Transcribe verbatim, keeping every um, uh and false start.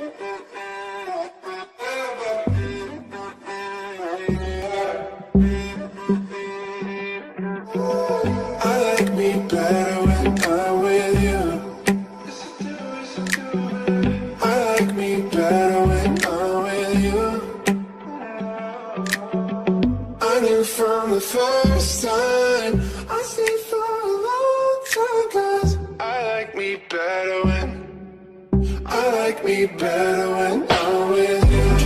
I like me better when I'm with you. I like me better when I'm with you. I knew from the first time, I stayed for a long time, 'cause I like me better when I like me better when I'm with you.